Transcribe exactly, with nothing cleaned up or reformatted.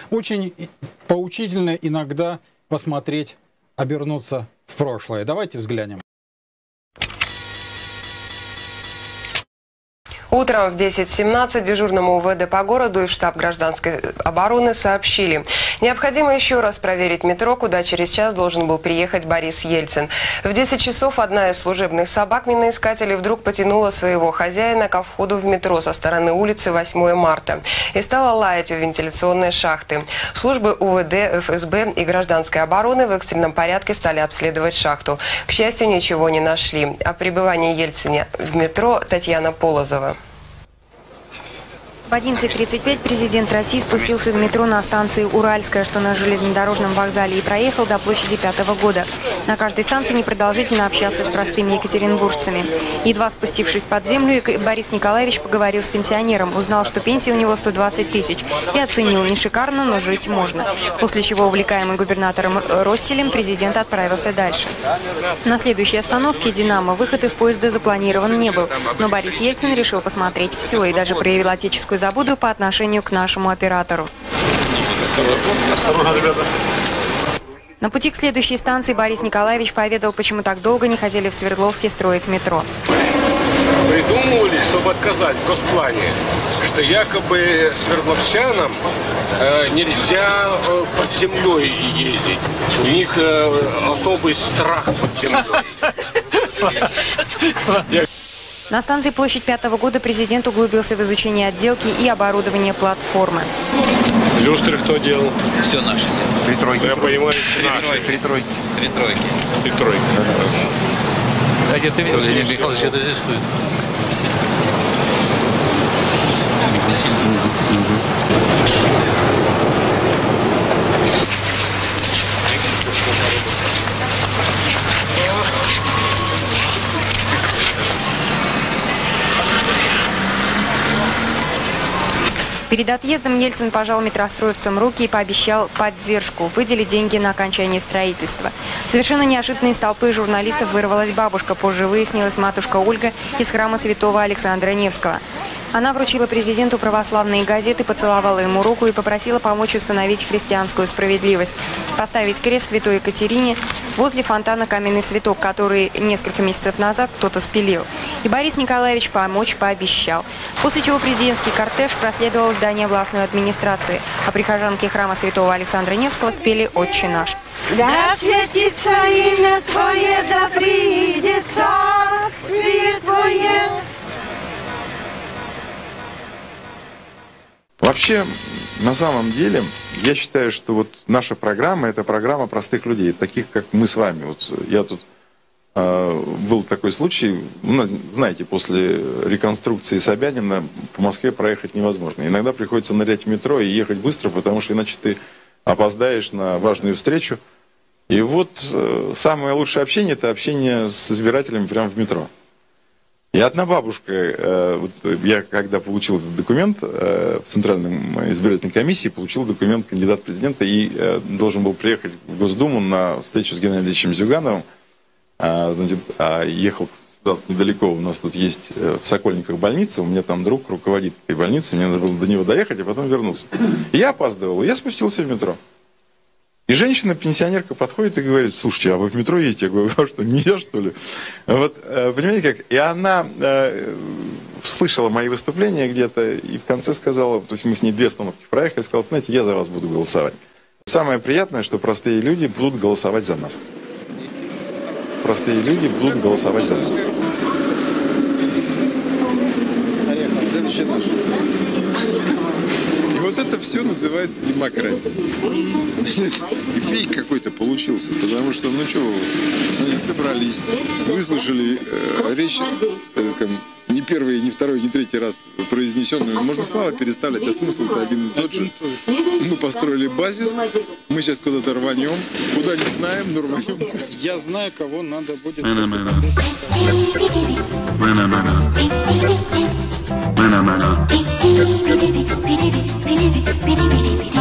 очень поучительно иногда посмотреть, обернуться в прошлое. Давайте взглянем. Утром в десять семнадцать дежурному УВД по городу и в штаб гражданской обороны сообщили: необходимо еще раз проверить метро, куда через час должен был приехать Борис Ельцин. В десять часов одна из служебных собак миноискателей вдруг потянула своего хозяина ко входу в метро со стороны улицы восьмое марта и стала лаять у вентиляционной шахты. Службы УВД, эф эс бэ и гражданской обороны в экстренном порядке стали обследовать шахту. К счастью, ничего не нашли. О пребывании Ельцина в метро Татьяна Полозова. В одиннадцать тридцать пять президент России спустился в метро на станции Уральская, что на железнодорожном вокзале, и проехал до площади Пятого года. На каждой станции непродолжительно общался с простыми екатеринбуржцами. Едва спустившись под землю, Борис Николаевич поговорил с пенсионером, узнал, что пенсия у него сто двадцать тысяч, и оценил: не шикарно, но жить можно. После чего, увлекаемый губернатором Ростелем, президент отправился дальше. На следующей остановке «Динамо» выход из поезда запланирован не был, но Борис Ельцин решил посмотреть все и даже проявил отеческую заботу по отношению к нашему оператору. Осторожно, ребята. На пути к следующей станции Борис Николаевич поведал, почему так долго не хотели в Свердловске строить метро. Придумывали, чтобы отказать в госплане, что якобы свердловчанам э, нельзя э, под землей ездить. У них э, особый страх под землей. На станции площадь Пятого года президент углубился в изучение отделки и оборудования платформы. Люстры кто делал? Все наши. Три тройки. Я понимаю, наши. Три тройки. Три тройки. Три тройки. А где ты видел, Владимир Михайлович, это здесь стоит? Перед отъездом Ельцин пожал метростроевцам руки и пообещал поддержку, выделить деньги на окончание строительства. Совершенно неожиданно из толпы журналистов вырвалась бабушка. Позже выяснилась матушка Ольга из храма святого Александра Невского. Она вручила президенту православные газеты, поцеловала ему руку и попросила помочь установить христианскую справедливость, поставить крест святой Екатерине возле фонтана «Каменный цветок», который несколько месяцев назад кто-то спилил. И Борис Николаевич помочь пообещал. После чего президентский кортеж проследовал в здание областной администрации, а прихожанки храма святого Александра Невского спели «Отче наш». Да светится имя Твое, да приидет царствие Твое. Вообще, на самом деле, я считаю, что вот наша программа – это программа простых людей, таких, как мы с вами. Вот я тут э, был такой случай, ну, знаете, после реконструкции Собянина по Москве проехать невозможно. Иногда приходится нырять в метро и ехать быстро, потому что иначе ты опоздаешь на важную встречу. И вот э, самое лучшее общение – это общение с избирателями прямо в метро. И одна бабушка, э, вот я когда получил этот документ э, в Центральной избирательной комиссии, получил документ кандидата в президента и э, должен был приехать в Госдуму на встречу с Геннадием Ильичем Зюгановым. А, значит, а ехал сюда недалеко, у нас тут есть э, в Сокольниках больница, у меня там друг руководит этой больницей, мне надо было до него доехать, а потом вернуться. И я опаздывал, и я спустился в метро. И женщина-пенсионерка подходит и говорит: слушайте, а вы в метро ездите? Я говорю: а что, нельзя, что ли? Вот, понимаете как? И она э, слышала мои выступления где-то, и в конце сказала, то есть мы с ней две остановки проехали, сказала: знаете, я за вас буду голосовать. Самое приятное, что простые люди будут голосовать за нас. Простые люди будут голосовать за нас. Следующий наш. И вот это все называется демократия. И фейк какой-то получился, потому что, ну что, они собрались, выслушали э, речь, э, как, не первый, не второй, не третий раз произнесенную. Можно слова переставлять, а смысл-то один и тот же. Мы построили базис, мы сейчас куда-то рванем, куда не знаем, но рванем. Я знаю, кого надо будет. Mana mana.